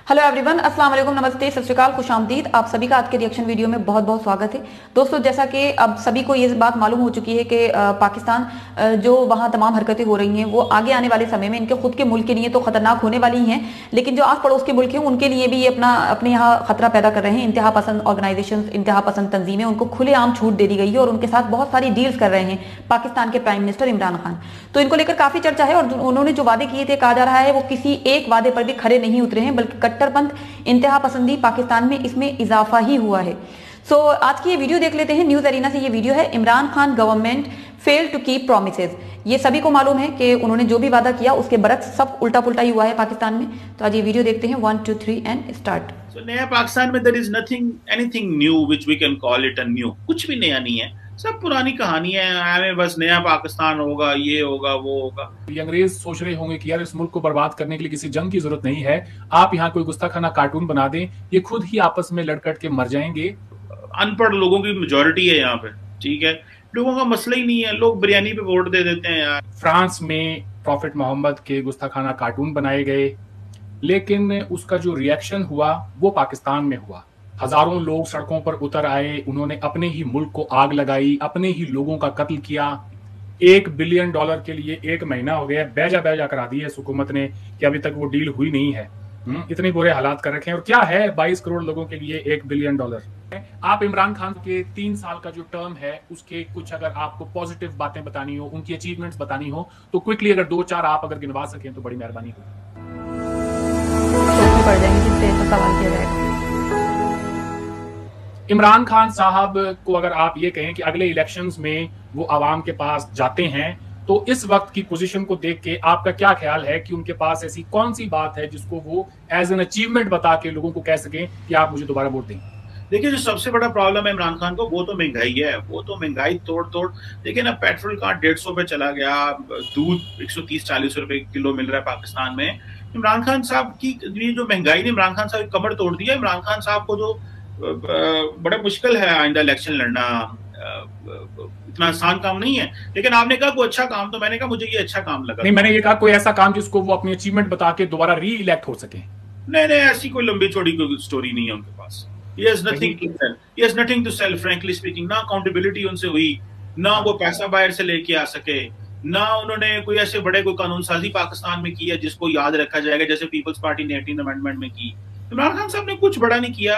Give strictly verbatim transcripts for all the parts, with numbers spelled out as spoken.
Hello everyone, अस्सलाम वालेकुम, नमस्ते, सत श्री अकाल, खुशामदीद। आप सभी का आज के रिएक्शन वीडियो में बहुत बहुत स्वागत है। दोस्तों, जैसा कि अब सभी को ये बात मालूम हो चुकी है कि पाकिस्तान अ, जो वहाँ तमाम हरकतें हो रही हैं वो आगे आने वाले समय में इनके खुद के मुल्क के लिए तो खतरनाक होने वाली ही हैं, लेकिन जो आस पड़ोस के मुल्क हैं उनके लिए भी ये अपना अपने यहाँ खतरा पैदा कर रहे हैं। इंतहा पसंद ऑर्गेनाइजेशन, इंतहा पसंद तंजीमें, उनको खुलेआम छूट दे दी गई है और उनके साथ बहुत सारी डील्स कर रहे हैं पाकिस्तान के प्राइम मिनिस्टर इमरान खान। तो इनको लेकर काफी चर्चा है और उन्होंने जो वादे किए थे, कहा जा रहा है वो किसी एक वादे पर भी खरे नहीं उतरे हैं, बल्कि कट्टरपंथ, इंतहा पसंदी पाकिस्तान में इसमें इजाफा ही हुआ है। सो so, आज की ये वीडियो देख लेते हैं। न्यूज एरिना से ये वीडियो है, Imran Khan government fail to keep promises. ये सभी को मालूम है कि उन्होंने जो भी वादा किया उसके बरक्स सब उल्टा पुल्टा ही हुआ है पाकिस्तान में। तो आज ये वीडियो देखते हैं। One two three and start. So, नया पाकिस्तान में there is nothing anything new which we can call it a new। कुछ भी नया नहीं है, सब पुरानी कहानी है। हमें बस नया पाकिस्तान होगा, ये होगा, वो होगा। ये अंग्रेज सोच रहे होंगे कि यार इस मुल्क को बर्बाद करने के लिए किसी जंग की जरूरत नहीं है, आप यहाँ कोई गुस्ताखाना कार्टून बना दें, ये खुद ही आपस में लड़कट के मर जाएंगे। अनपढ़ लोगों की मेजोरिटी है यहाँ पे, ठीक है। लोगों का मसला ही नहीं है, लोग बिरयानी पे वोट दे देते हैं यार। फ्रांस में प्रॉफिट मोहम्मद के गुस्ताखाना कार्टून बनाए गए, लेकिन उसका जो रिएक्शन हुआ वो पाकिस्तान में हुआ। हजारों लोग सड़कों पर उतर आए, उन्होंने अपने ही मुल्क को आग लगाई, अपने ही लोगों का कत्ल किया। एक बिलियन डॉलर के लिए एक महीना हो गया, बैजा बैजा करा दी है इस हुकूमत ने कि अभी तक वो डील हुई नहीं है। इतने बुरे हालात कर रखे हैं। और क्या है बाईस करोड़ लोगों के लिए एक बिलियन डॉलर। आप इमरान खान के तीन साल का जो टर्म है उसके कुछ अगर आपको पॉजिटिव बातें बतानी हो, उनकी अचीवमेंट्स बतानी हो, तो क्विकली अगर दो चार आप अगर गिनवा सकें तो बड़ी मेहरबानी होगी। पड़ जाएंगे जिससे तो सवाल किया जाएगा। इमरान खान साहब को अगर आप ये कहें कि अगले इलेक्शंस में वो आवाम के पास जाते हैं, तो इस वक्त की पोजीशन को देख के आपका क्या ख्याल है कि उनके पास ऐसी कौन सी बात है जिसको वो एज एन अचीवमेंट बता के लोगों को कह सकें कि आप मुझे दोबारा वोट दें? देखिए, जो सबसे बड़ा प्रॉब्लम है इमरान खान को वो तो महंगाई है। वो तो महंगाई तोड़ तोड़। देखिए ना, पेट्रोल का डेढ़ सौ पे चला गया, दूध एक सौ तीस चालीस रुपए किलो मिल रहा है पाकिस्तान में। इमरान खान साहब की ये जो महंगाई ने इमरान खान साहब की कमर तोड़ दिया। इमरान खान साहब को जो बड़ा मुश्किल है आइंदा इलेक्शन लड़ना, इतना आसान काम नहीं है। लेकिन आपने कहा कोई अच्छा काम, तो मैंने कहा मुझे ये अच्छा काम लगा। नहीं, मैंने ये कहा कोई ऐसा काम जिसको वो अपनी अचीवमेंट बता के दोबारा री इलेक्ट हो सके। नहीं नहीं, ऐसी कोई लंबी चौड़ी कोई स्टोरी नहीं है उनके पास। He has nothing to sell. He has nothing to sell, frankly speaking। ना अकाउंटेबिलिटी उनसे हुई, ना वो पैसा बाहर से लेके आ सके, ना उन्होंने कोई ऐसे बड़े कोई कानून साजी पाकिस्तान में की है जिसको याद रखा जाएगा, जैसे पीपल्स पार्टी ने एटीन अमेंडमेंट में की। इमरान खान साहब ने कुछ बड़ा नहीं किया।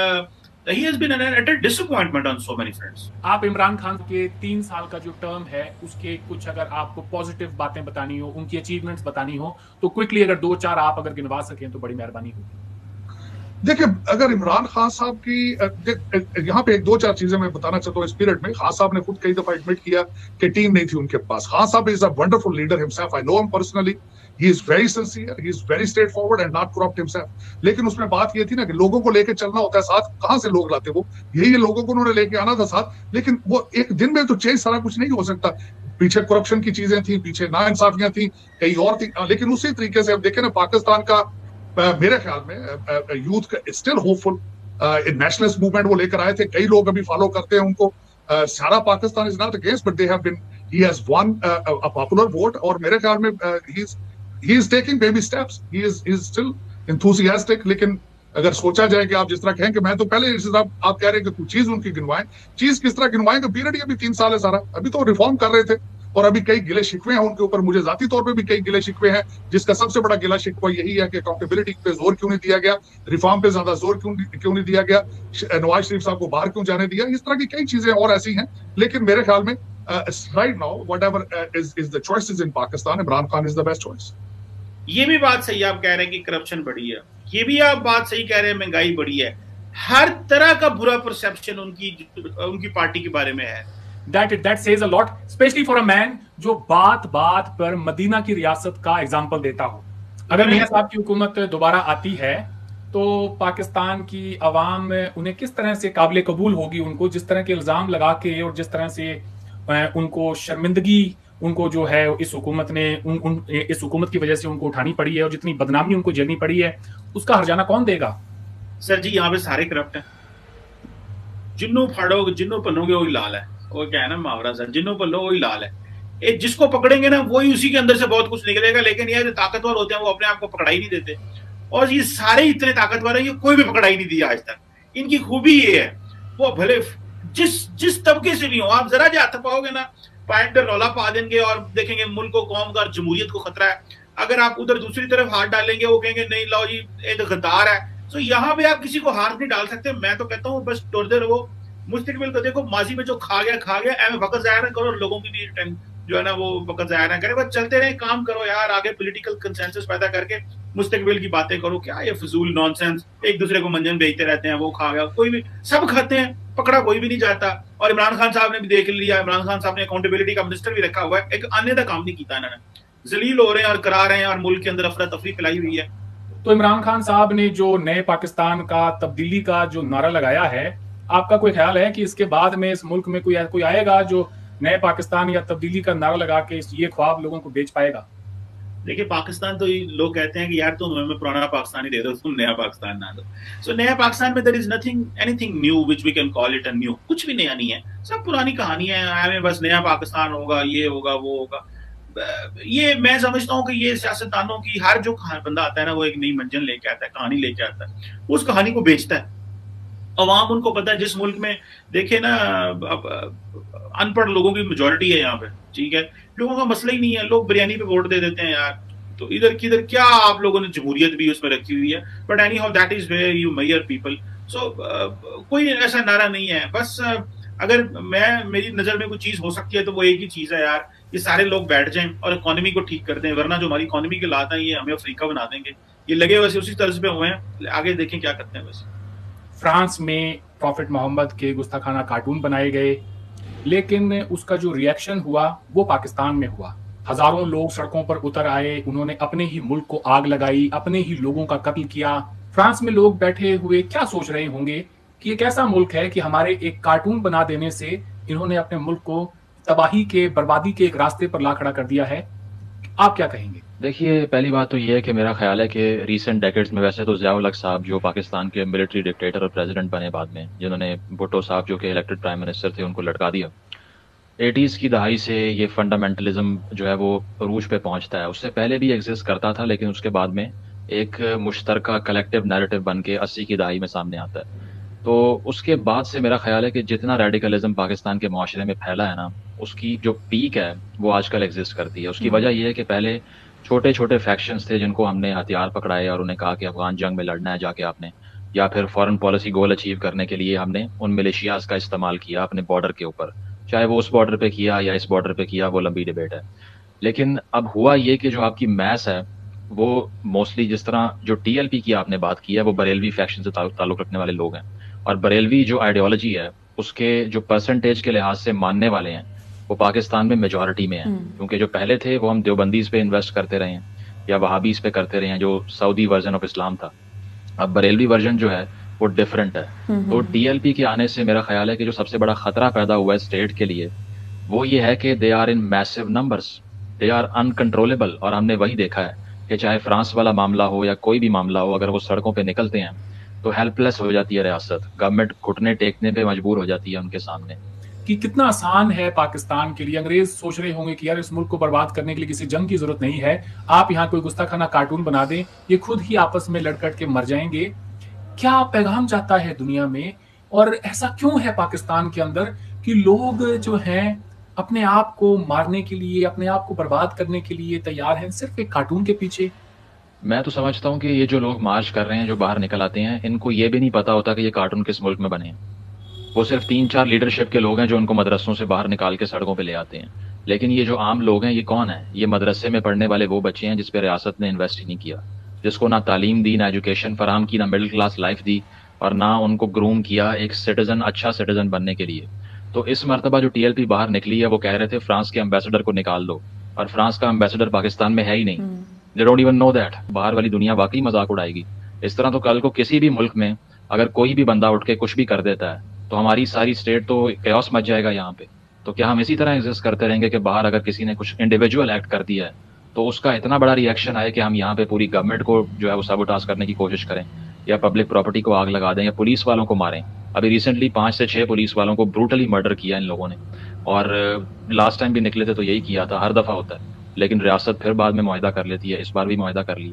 He has been an utter disappointment on so many fronts। आप इमरान खान के तीन साल का जो टर्म है उसके कुछ अगर आपको पॉजिटिव बातें बतानी हो, उनकी अचीवमेंट्स बतानी हो, तो क्विकली अगर दो चार आप अगर गिनवा सकें तो बड़ी मेहरबानी होगी। देखिए, अगर इमरान खान साहब की यहाँ पे एक दो चार चीजें मैं बताना चाहता हूँ। इस पीरियड में खान साहब ने खुद कई दफा एडमिट किया कि टीम नहीं थी उनके पास। खान साहब is a wonderful leader himself, I know him personally. He is very sincere, he is very straight forward and not corrupt himself. लेकिन उसमें बात ये थी ना कि लोगों को लेकर चलना होता है साथ। कहाँ से लोग लाते वो, यही लोगों को उन्होंने लेके आना था साथ। लेकिन वो एक दिन में तो चेंज सारा कुछ नहीं हो सकता। पीछे करप्शन की चीजें थी, पीछे नाइंसाफियां थी, कई और थी। लेकिन उसी तरीके से अब देखें ना, पाकिस्तान का मेरे ख्याल में यूथ का स्टिल होपफुल। नेशनलिस्ट मूवमेंट वो लेकर आए थे, कई लोग अभी फॉलो करते हैं उनको। सारा Pakistan is not against, but they have been, he has won a popular vote. और मेरे ख्याल में he is he is taking baby steps, he is he is still enthusiastic. लेकिन अगर सोचा जाए कि आप जिस तरह कहें कि मैं तो पहले आप, आप कह रहे हैं कि कुछ चीज उनकी गिनवाएं, चीज किस तरह गिनवाएंगे? पीरियड ही अभी तीन साल है सारा, अभी तो रिफॉर्म कर रहे थे और अभी कई गिले शिकवे हैं उनके ऊपर। मुझे जाती तौर पे भी कई गिले शिकवे हैं, जिसका सबसे बड़ा गिला शिकवा यही है कि अकाउंटेबिलिटी पे जोर क्यों नहीं दिया गया, रिफॉर्म पे ज्यादा जोर क्यों क्यों नहीं दिया गया, नवाज शरीफ साहब को बाहर क्यों जाने दिया। इस तरह की कई चीजें और ऐसी हैं। लेकिन मेरे ख्याल में right now whatever is is the choices in Pakistan, Imran Khan is the best choice. ये भी बात सही आप कह रहे हैं कि करप्शन बढ़ी है, ये भी आप बात सही कह रहे हैं, महंगाई बढ़ी है। हर तरह का बुरा परसेप्शन उनकी उनकी पार्टी के बारे में है। That that says a lot, especially for a man जो बात बात पर मदीना की रियासत का एग्जाम्पल देता हो। अगर मियां साहब की हुकूमत दोबारा आती है तो पाकिस्तान की अवाम उन्हें किस तरह से काबिल कबूल होगी, उनको जिस तरह के इल्जाम लगा के और जिस तरह से उनको शर्मिंदगी उनको जो है इस हुकूमत ने उन, उन इस हुकूमत की वजह से उनको उठानी पड़ी है और जितनी बदनामी उनको झेलनी पड़ी है, उसका हर्जाना कौन देगा? सर जी, यहाँ पे सारे करप्ट हैं। जिन्हों फाड़ोगे, जिन्हों पलोगे वही लाल है। वो क्या है ना मुहावरा सर, जिन्हों पलो वही लाल है। ये जिसको पकड़ेंगे ना वही उसी के अंदर से बहुत कुछ निकलेगा। लेकिन ये जो ताकतवर होते हैं वो अपने आप को पकड़ा ही नहीं देते। और ये सारे इतने ताकतवर हैं, ये कोई भी पकड़ा ही नहीं दिया आज तक। इनकी खूबी ये है, वो भले जिस जिस तबके से भी हो, आप जरा जा पाओगे ना, पैंट रौला पा देंगे और देखेंगे मुल्क को, कौम का, जमहूरियत को खतरा है। अगर आप उधर दूसरी तरफ हाथ डालेंगे, वो कहेंगे नहीं लाओ जी ये तो गद्दार है। तो यहाँ पे आप किसी को हाथ नहीं डाल सकते। मैं तो कहता हूँ बस टोरते रहो, मुस्तकबिल को देखो, माजी में जो खा गया खा गया, एवं वक्त जाया ना करो, लोगों की भी जो है ना वो वक्त जाया ना करे, बस चलते रहे, काम करो यार, आगे पॉलिटिकल कंसेंसस पैदा करके मुस्तकबिल की बातें करो। क्या ये फजूल नॉनसेंस, एक दूसरे को मंजन बेचते रहते हैं, वो खा गया, कोई भी, सब खाते हैं, पकड़ा कोई भी नहीं जाता। और इमरान खान साहब ने भी देख लिया, इमरान खान साहब ने अकाउंटेबिलिटी का मिनिस्टर भी रखा हुआ है, एक आने का काम नहीं किया इन्होंने, जलील हो रहे हैं और करा रहे हैं और मुल्क के अंदर अफरा तफरी फैलाई हुई है। तो इमरान खान साहब ने जो नए पाकिस्तान का, तब्दीली का जो नारा लगाया है, आपका कोई ख्याल है कि इसके बाद में इस मुल्क में कोई कोई आएगा जो नए पाकिस्तान या तब्दीली का नारा लगा के ये ख्वाब लोगों को बेच पाएगा? देखिए पाकिस्तान तो लोग कहते हैं कि यार तुम हमें पुराना पाकिस्तान ही दे दो, तुम नया पाकिस्तान ना दो। सो so, नया पाकिस्तान में there is nothing anything new which we can call it a new. कुछ भी नया नहीं है, सब पुरानी कहानी है। हमें बस नया पाकिस्तान होगा, ये होगा, वो होगा। ये मैं समझता हूँ कि ये सियासतदानों की, हर जो बंदा आता है ना, वो एक नई मंजिल लेके आता है, कहानी लेके आता है, उस कहानी को बेचता है। अवाम उनको पता है, जिस मुल्क में देखे ना अनपढ़ लोगों की मेजोरिटी है यहाँ पे, ठीक है, लोगों का मसला ही नहीं है, लोग बिरयानी पे वोट दे देते हैं यार। तो इधर किधर क्या आप लोगों ने जमहूरियत भी उसमें रखी हुई है, but anyhow that is where you major people. So कोई ऐसा नारा नहीं है। बस uh, अगर मैं मेरी नजर में कोई चीज हो सकती है तो वो एक ही चीज है यार, ये सारे लोग बैठ जाएं और इकोनॉमी को ठीक कर दें, वरना जो हमारी इकोनॉमी के लात हैं ये हमें अफ्रीका बना देंगे। ये लगे वैसे उसी तर्ज पे हुए हैं, आगे देखें क्या करते हैं। वैसे फ्रांस में प्रॉफिट मोहम्मद के गुस्ताखाना कार्टून बनाए गए, लेकिन उसका जो रिएक्शन हुआ वो पाकिस्तान में हुआ। हजारों लोग सड़कों पर उतर आए, उन्होंने अपने ही मुल्क को आग लगाई, अपने ही लोगों का कत्ल किया। फ्रांस में लोग बैठे हुए क्या सोच रहे होंगे कि एक ऐसा मुल्क है कि हमारे एक कार्टून बना देने से इन्होंने अपने मुल्क को तबाही के, बर्बादी के एक रास्ते पर ला खड़ा कर दिया है। आप क्या कहेंगे? देखिए, पहली बात तो ये है कि मेरा ख्याल है कि रीसेंट डेकेड्स में, वैसे तो ज़ियाउल हक साहब जो पाकिस्तान के मिलिट्री डिक्टेटर और प्रेसिडेंट बने बाद में, जिन्होंने भुट्टो साहब जो कि इलेक्टेड प्राइम मिनिस्टर थे उनको लटका दिया, एटीज़ की दहाई से ये फंडामेंटलिज्म जो है वो अरूज पे पहुंचता है। उससे पहले भी एग्जिस्ट करता था, लेकिन उसके बाद में एक मुश्तरका कलेक्टिव नैरेटिव बन के अस्सी की दहाई में सामने आता है। तो उसके बाद से मेरा ख्याल है कि जितना रेडिकलिज्म पाकिस्तान के माशरे में फैला है ना, उसकी जो पीक है वो आजकल एग्जिस्ट करती है। उसकी वजह यह है कि पहले छोटे छोटे फैक्शंस थे जिनको हमने हथियार पकड़ाए और उन्हें कहा कि अफगान जंग में लड़ना है जाके आपने, या फिर फॉरेन पॉलिसी गोल अचीव करने के लिए हमने उन मिलिशियाज का इस्तेमाल किया अपने बॉर्डर के ऊपर, चाहे वो उस बॉर्डर पे किया या इस बॉर्डर पे किया, वो लंबी डिबेट है। लेकिन अब हुआ ये कि जो आपकी मैस है वो मोस्टली, जिस तरह जो टीएलपी की आपने बात की है, वो बरेलवी फैक्शन से ताल्लुक रखने वाले लोग हैं, और बरेलवी जो आइडियोलॉजी है उसके जो परसेंटेज के लिहाज से मानने वाले हैं वो पाकिस्तान में मेजॉरिटी में है। क्योंकि जो पहले थे वो हम देवबंदीज पे इन्वेस्ट करते रहे हैं या वहाबीज पे करते रहे हैं, जो सऊदी वर्जन ऑफ इस्लाम था। अब बरेलवी वर्जन जो है वो डिफरेंट है। तो टीएलपी के आने से मेरा ख्याल है कि जो सबसे बड़ा खतरा पैदा हुआ है स्टेट के लिए वो ये है कि they are in massive numbers, they are uncontrollable. और हमने वही देखा है कि चाहे फ्रांस वाला मामला हो या कोई भी मामला हो, अगर वो सड़कों पे निकलते हैं तो हेल्पलेस हो जाती है रियासत, गवर्नमेंट घुटने टेकने पे मजबूर हो जाती है उनके सामने। कि कितना आसान है पाकिस्तान के लिए। अंग्रेज सोच रहे होंगे कि यार इस मुल्क को बर्बाद करने के लिए किसी जंग की जरूरत नहीं है, आप यहाँ कोई गुस्ताखाना कार्टून बना दें, ये खुद ही आपस में लड़कट के मर जाएंगे। क्या पैगाम जाता है दुनिया में, और ऐसा क्यों है पाकिस्तान के अंदर कि लोग जो हैं अपने आप को मारने के लिए, अपने आप को बर्बाद करने के लिए तैयार हैं सिर्फ एक कार्टून के पीछे? मैं तो समझता हूँ कि ये जो लोग मार्च कर रहे हैं, जो बाहर निकल आते हैं, इनको ये भी नहीं पता होता कि ये कार्टून किस मुल्क में बने हैं। वो सिर्फ तीन चार लीडरशिप के लोग हैं जो उनको मदरसों से बाहर निकाल के सड़कों पे ले आते हैं। लेकिन ये जो आम लोग हैं ये कौन है? ये मदरसे में पढ़ने वाले वो बच्चे हैं जिस पे रियासत ने इन्वेस्ट ही नहीं किया, जिसको ना तालीम दी, ना एजुकेशन फराम की, ना मिडिल क्लास लाइफ दी, और ना उनको ग्रूम किया एक सिटीजन, अच्छा सिटीजन बनने के लिए। तो इस मरतबा जो टीएलपी बाहर निकली है वो कह रहे थे फ्रांस के एम्बेसडर को निकाल दो, और फ्रांस का एम्बेसडर पाकिस्तान में है ही नहीं। They don't even know that. बाहर वाली दुनिया वाकई मजाक उड़ाएगी। इस तरह तो कल को किसी भी मुल्क में अगर कोई भी बंदा उठ के कुछ भी कर देता है तो हमारी सारी स्टेट तो कैओस मच जाएगा यहाँ पे। तो क्या हम इसी तरह एग्जिस्ट करते रहेंगे कि बाहर अगर किसी ने कुछ इंडिविजुअल एक्ट कर दिया है तो उसका इतना बड़ा रिएक्शन आए कि हम यहाँ पे पूरी गवर्नमेंट को जो है वो सबोटाज करने की कोशिश करें, या पब्लिक प्रॉपर्टी को आग लगा दें, या पुलिस वालों को मारें? अभी रिसेंटली पांच से छह पुलिस वालों को ब्रूटली मर्डर किया इन लोगों ने, और लास्ट टाइम भी निकले थे तो यही किया था। हर दफा होता है, लेकिन रियासत फिर बाद में मुआहदा कर लेती है, इस बार भी मुआहदा कर लिया।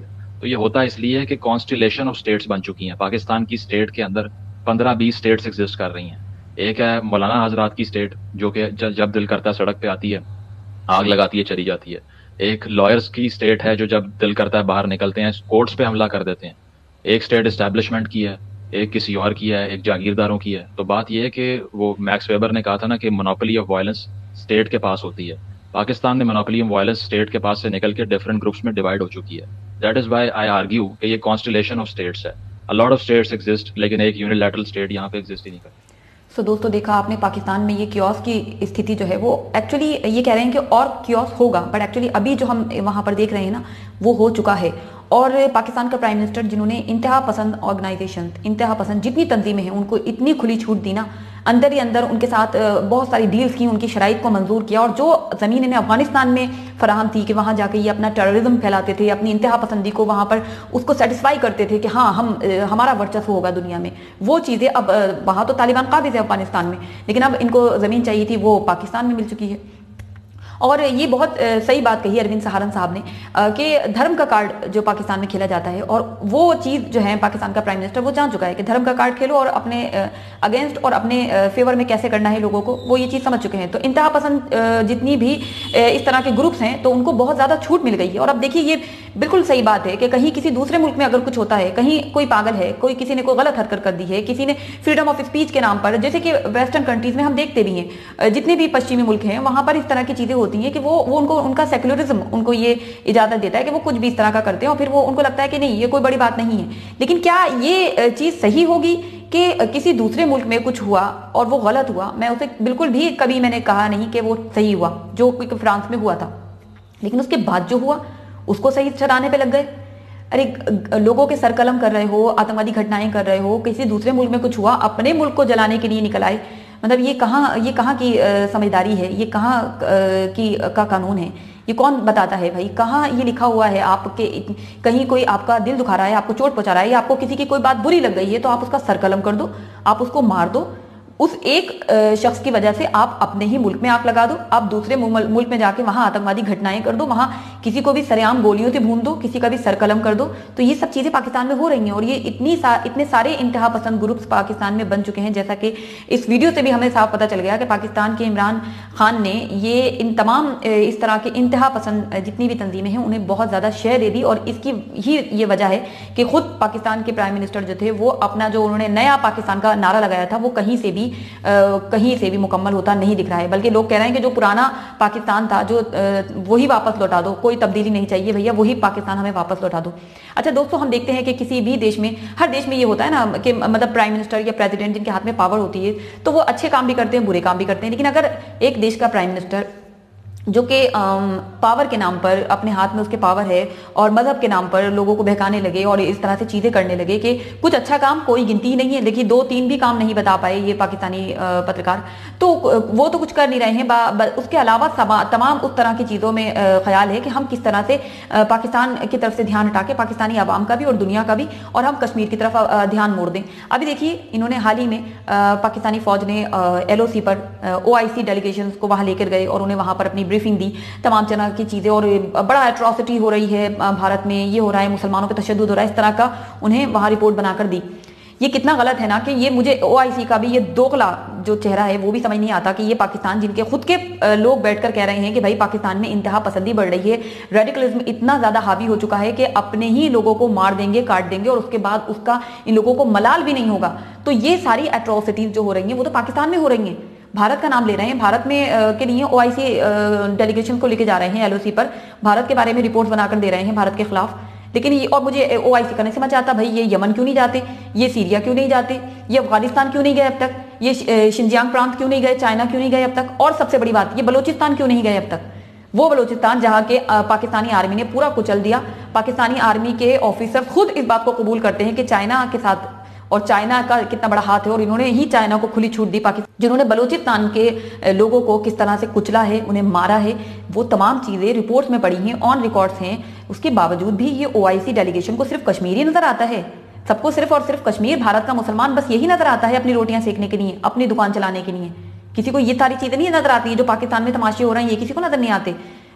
तो ये होता इसलिए कि कॉन्स्टिलेशन ऑफ स्टेट्स बन चुकी हैं। पाकिस्तान की स्टेट के अंदर पंद्रह बीस स्टेट्स एग्जिस्ट कर रही हैं। एक है मौलाना हजरात की स्टेट, जो कि जब दिल करता है सड़क पे आती है, आग लगाती है, चली जाती है। एक लॉयर्स की स्टेट है, जो जब दिल करता है बाहर निकलते हैं, कोर्ट्स पे हमला कर देते हैं। एक स्टेट एस्टैब्लिशमेंट की है, एक किसी और की है, एक जागीरदारों की है। तो बात यह है कि वो मैक्स वेबर ने कहा था ना कि मोनोपोली ऑफ वायलेंस स्टेट के पास होती है। पाकिस्तान में मोनोपोली ऑफ वायलेंस स्टेट के पास से निकल के डिफरेंट ग्रुप्स में डिवाइड हो चुकी है। That is why I argue कि ये कॉन्स्टिलेशन ऑफ स्टेट्स है। A lot of states exist, लेकिन एक यूनिलैटरल स्टेट यहाँ पे एग्जिस्ट ही नहीं करती। सो so, दोस्तों देखा आपने पाकिस्तान में ये क्योस की स्थिति जो है वो एक्चुअली ये कह रहे हैं कि और क्योस होगा, बट एक्चुअली अभी जो हम वहां पर देख रहे हैं ना वो हो चुका है। और पाकिस्तान का प्राइम मिनिस्टर जिन्होंने इंतहा पसंद ऑर्गेनाइजेशन, इंतहा पसंद जितनी तंजीमें हैं उनको इतनी खुली छूट दी ना, अंदर ही अंदर उनके साथ बहुत सारी डील्स की, उनकी शराइत को मंजूर किया, और जो ज़मीन इन्हें अफगानिस्तान में फराहम थी कि वहाँ जाके ये अपना टेररिज्म फैलाते थे, अपनी इंतहा पसंदी को वहाँ पर उसको सेटिस्फाई करते थे कि हाँ हम हमारा वर्चस्व होगा दुनिया में, वो चीज़ें अब वहाँ तो तालिबान काबिज है अफगानिस्तान में, लेकिन अब इनको ज़मीन चाहिए थी वो पाकिस्तान में मिल चुकी है। और ये बहुत सही बात कही अरविंद सहारन साहब ने कि धर्म का कार्ड जो पाकिस्तान में खेला जाता है, और वो चीज़ जो है पाकिस्तान का प्राइम मिनिस्टर वो जान चुका है कि धर्म का कार्ड खेलो और अपने अगेंस्ट और अपने फेवर में कैसे करना है लोगों को, वो ये चीज़ समझ चुके हैं। तो इंतहा पसंद जितनी भी इस तरह के ग्रुप्स हैं तो उनको बहुत ज़्यादा छूट मिल गई है। और अब देखिए ये बिल्कुल सही बात है कि कहीं किसी दूसरे मुल्क में अगर कुछ होता है, कहीं कोई पागल है, कोई किसी ने कोई गलत हरकत कर दी है, किसी ने फ्रीडम ऑफ स्पीच के नाम पर, जैसे कि वेस्टर्न कंट्रीज में हम देखते भी हैं, जितने भी पश्चिमी मुल्क हैं वहां पर इस तरह की चीजें होती हैं कि वो वो उनको उनका सेक्युलरिज्म उनको ये इजाजत देता है कि वो कुछ भी इस तरह का करते हैं, और फिर वो उनको लगता है कि नहीं ये कोई बड़ी बात नहीं है। लेकिन क्या ये चीज सही होगी कि किसी दूसरे मुल्क में कुछ हुआ और वो गलत हुआ? मैं उसे बिल्कुल भी कभी मैंने कहा नहीं कि वो सही हुआ जो फ्रांस में हुआ था, लेकिन उसके बाद जो हुआ उसको सही ठहराने पे लग गए। अरे लोगों के सर कलम कर रहे हो, आतंकवादी घटनाएं कर रहे हो, किसी दूसरे मुल्क में कुछ हुआ अपने मुल्क को जलाने के लिए निकल आए। मतलब ये कहाँ ये कहाँ की समझदारी है, ये कहाँ की का कानून है, ये कौन बताता है भाई? कहाँ ये लिखा हुआ है आपके? कहीं कोई आपका दिल दुखा रहा है, आपको चोट पहुंचा रहा है, या आपको किसी की कोई बात बुरी लग गई है तो आप उसका सर कलम कर दो, आप उसको मार दो। उस एक शख्स की वजह से आप अपने ही मुल्क में आग लगा दो, आप दूसरे मुल्क में जाके वहां आतंकवादी घटनाएं कर दो, वहां किसी को भी सरेआम गोलियों से भून दो, किसी का भी सर कलम कर दो। तो ये सब चीजें पाकिस्तान में हो रही हैं, और ये इतनी सा, इतने सारे इंतहा पसंद ग्रुप्स पाकिस्तान में बन चुके हैं, जैसा कि इस वीडियो से भी हमें साफ पता चल गया कि पाकिस्तान के इमरान खान ने ये इन तमाम इस तरह के इंतहा पसंद जितनी भी तंजीमें हैं उन्हें बहुत ज्यादा शह दे दी। और इसकी ही ये वजह है कि खुद पाकिस्तान के प्राइम मिनिस्टर जो थे वो अपना जो उन्होंने नया पाकिस्तान का नारा लगाया था वो कहीं से भी आ, कहीं से भी मुकम्मल होता नहीं दिख रहा है, बल्कि लोग कह रहे हैं कि जो पुराना पाकिस्तान था जो वही वापस लौटा दो, कोई तब्दीली नहीं चाहिए भैया, वही पाकिस्तान हमें वापस लौटा दो। अच्छा दोस्तों, हम देखते हैं कि किसी भी देश में, हर देश में ये होता है ना कि मतलब प्राइम मिनिस्टर या प्रेसिडेंट जिनके हाथ में पावर होती है तो वो अच्छे काम भी करते हैं, बुरे काम भी करते हैं। लेकिन अगर एक देश का प्राइम मिनिस्टर जो कि पावर के नाम पर, अपने हाथ में उसके पावर है, और मजहब के नाम पर लोगों को बहकाने लगे और इस तरह से चीजें करने लगे कि कुछ अच्छा काम कोई गिनती ही नहीं है। देखिए दो तीन भी काम नहीं बता पाए ये पाकिस्तानी पत्रकार, तो वो तो कुछ कर नहीं रहे हैं। उसके अलावा तमाम उस तरह की चीजों में ख्याल है कि हम किस तरह से पाकिस्तान की तरफ से ध्यान हटा के पाकिस्तानी आवाम का भी और दुनिया का भी, और हम कश्मीर की तरफ ध्यान मोड़ दें। अभी देखिए इन्होंने हाल ही में पाकिस्तानी फौज ने एल ओ सी पर ओ आई सी डेलीगेशन को वहां लेकर गए और उन्हें वहां पर अपनी ब्रीफिंग दी, तमाम तरह की चीजें, और बड़ा एट्रॉसिटी हो रही है भारत में, ये हो रहा है, मुसलमानों पे तशद्दुद हो रहा है, इस तरह का उन्हें वहां रिपोर्ट बनाकर दी। ये कितना गलत है ना कि ये मुझे ओ आई सी का भी ये दोगला जो चेहरा है वो भी समझ नहीं आता कि ये पाकिस्तान, जिनके खुद के लोग बैठकर कह रहे हैं कि भाई पाकिस्तान में इंतहा पसंदी बढ़ रही है, रेडिकलिज्म इतना ज्यादा हावी हो चुका है कि अपने ही लोगों को मार देंगे, काट देंगे, और उसके बाद उसका इन लोगों को मलाल भी नहीं होगा। तो ये सारी एट्रॉसिटीज जो हो रही हैं वो तो पाकिस्तान में हो रही हैं। भारत का नाम ले रहे हैं, भारत में आ, के लिए ओ आई सी डेलीगेशन को लेके जा रहे हैं एल ओ सी पर, भारत के बारे में रिपोर्ट बनाकर दे रहे हैं भारत के खिलाफ। लेकिन ये, और मुझे ओ आई सी का नहीं समझ आता भाई, ये यमन क्यों नहीं जाते, ये सीरिया क्यों नहीं जाते, ये अफगानिस्तान क्यों नहीं गए अब तक, ये शिंजियांग प्रांत क्यों नहीं गए, चाइना क्यों नहीं गए अब तक, और सबसे बड़ी बात ये बलोचिस्तान क्यों नहीं गए अब तक? वो बलोचिस्तान जहां के पाकिस्तानी आर्मी ने पूरा कुचल दिया। पाकिस्तानी आर्मी के ऑफिसर खुद इस बात को कबूल करते हैं कि चाइना के साथ, और चाइना का कितना बड़ा हाथ है, और इन्होंने ही चाइना को खुली छूट दी। पाकिस्तान जिन्होंने बलूचिस्तान के लोगों को किस तरह से कुचला है, उन्हें मारा है, वो तमाम चीजें रिपोर्ट्स में पड़ी हैं, ऑन रिकॉर्ड्स हैं। उसके बावजूद भी ये ओ आई सी डेलीगेशन को सिर्फ कश्मीर ही नजर आता है, सबको सिर्फ और सिर्फ कश्मीर, भारत का मुसलमान, बस यही नजर आता है अपनी रोटियां सेकने के लिए, अपनी दुकान चलाने के लिए। किसी को ये सारी चीजें नहीं नजर आती है जो पाकिस्तान में तमाशे हो रहे हैं, ये किसी को नजर नहीं आते।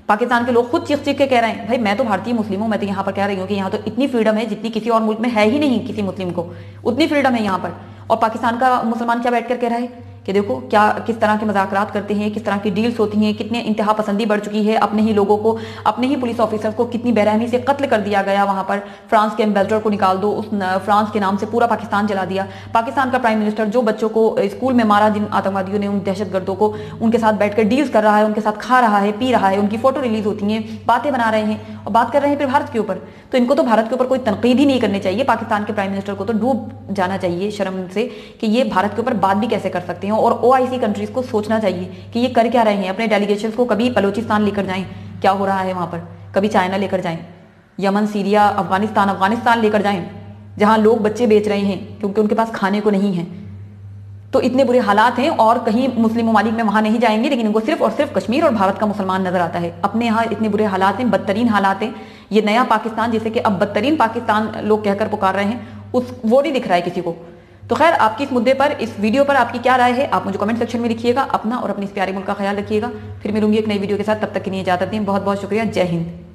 पाकिस्तान के लोग खुद चीख चीख के कह रहे हैं, भाई मैं तो भारतीय मुस्लिम हूं, मैं तो यहाँ पर कह रही हूँ कि यहाँ तो इतनी फ्रीडम है जितनी किसी और मुल्क में है ही नहीं, किसी मुस्लिम को उतनी फ्रीडम है यहाँ पर। और पाकिस्तान का मुसलमान क्या बैठकर कह रहा है कि देखो क्या किस तरह के मजाकरात करते हैं, किस तरह की डील्स होती हैं, कितने इंतहा पसंदी बढ़ चुकी है, अपने ही लोगों को, अपने ही पुलिस ऑफिसर्स को कितनी बेरहमी से कत्ल कर दिया गया वहां पर। फ्रांस के एम्बेसडर को निकाल दो, उस फ्रांस के नाम से पूरा पाकिस्तान जला दिया। पाकिस्तान का प्राइम मिनिस्टर जो बच्चों को स्कूल में मारा, जिन आतंकवादियों ने, उन दहशतगर्दों को, उनके साथ बैठकर डील्स कर रहा है, उनके साथ खा रहा है, पी रहा है, उनकी फोटो रिलीज होती है, बातें बना रहे हैं और बात कर रहे हैं फिर भारत के ऊपर। तो इनको तो भारत के ऊपर कोई तनकीद ही नहीं करनी चाहिए। पाकिस्तान के प्राइम मिनिस्टर को तो डूब जाना चाहिए शर्म से कि ये भारत के ऊपर बात भी कैसे कर सकते हैं। और ओआईसी कंट्रीज को सोचना चाहिए कि ये कर क्या रहे हैं। अपने डेलीगेशंस को कभी बलूचिस्तान लेकर जाएं, क्या हो रहा है वहां पर, कभी चाइना लेकर जाएं, यमन, सीरिया, अफगानिस्तान अफगानिस्तान लेकर जाएं जहां लोग बच्चे बेच रहे हैं क्योंकि उनके पास खाने को नहीं है। तो इतने बुरे हालात हैं और कहीं मुस्लिम ममालिक में वहां नहीं जाएंगे, लेकिन इनको सिर्फ और सिर्फ कश्मीर और भारत का मुसलमान नजर आता है। अपने यहाँ इतने बुरे हालात हैं, बदतरीन हालात हैं। ये नया पाकिस्तान जिसे कि अब बदतरीन पाकिस्तान लोग कहकर पुकार रहे हैं, उस वो नहीं दिख रहा है किसी को। तो खैर, आपकी इस मुद्दे पर, इस वीडियो पर आपकी क्या राय है, आप मुझे कमेंट सेक्शन में लिखिएगा। अपना और अपने इस प्यारे मुल्क का ख्याल रखिएगा। फिर मिलूंगी एक नई वीडियो के साथ, तब तक के लिए इजाजत दें। बहुत बहुत शुक्रिया। जय हिंद।